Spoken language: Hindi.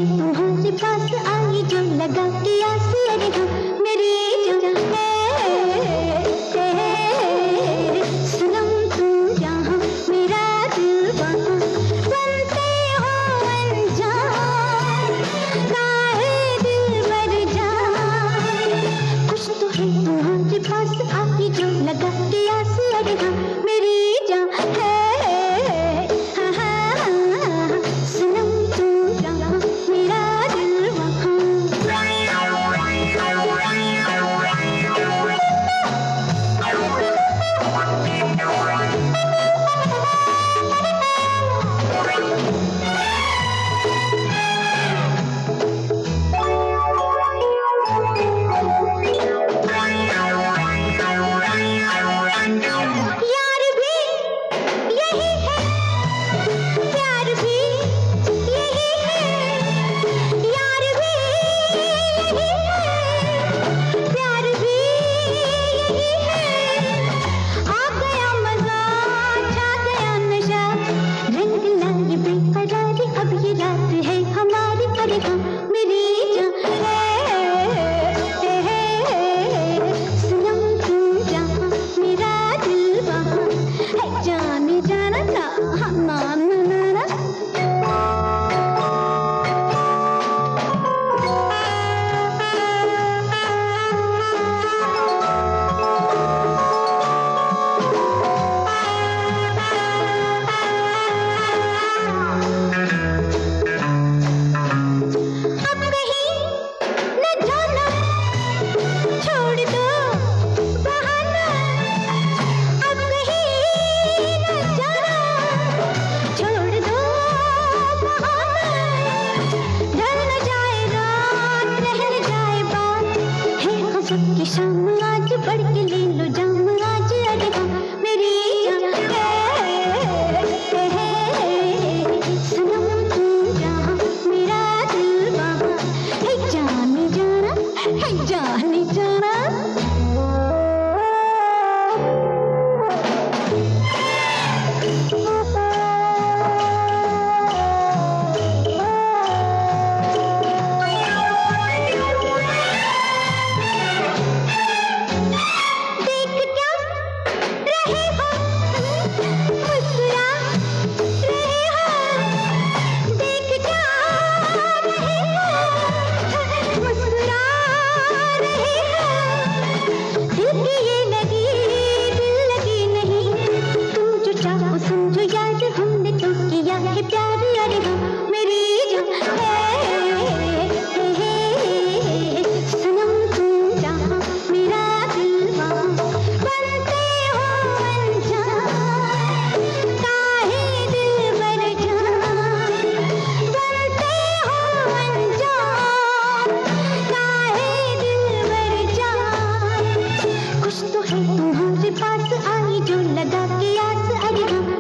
तुम्हारे पास आई जो लगा के आस, अरे हाँ मेरी जो है सनम तू जहाँ मेरा दिल वहाँ, बनते हो अनजान काहे दिल मर जाए। कुछ तो है तुम्हारे पास आई जो लगा के आस, अरे हाँ मेरी जान है। अब ये रात है हमारी, अरे हाँ मेरी जान है सनम तू जहाँ मेरा दिल वहाँ, है जाने जाना ना ना ना ना ना। सबकी शाम आज बढ़ के ले लो जाम आज, अरे हाँ मेरी जान है सनम तू जहाँ मेरा दिल वहाँ, है जाने जाना है जाने जाना। समझो यार हमने तो किया है प्यार, अरे हाँ मेरी जान है सनम तू जहाँ मेरा दिल वहाँ, बनते हो अनजान काहे दिल मर जाए। बनते हो अनजान काहे दिल मर जाए। कुछ तो है तुम्हारे पास आई जो लगा के आस, अरे हाँ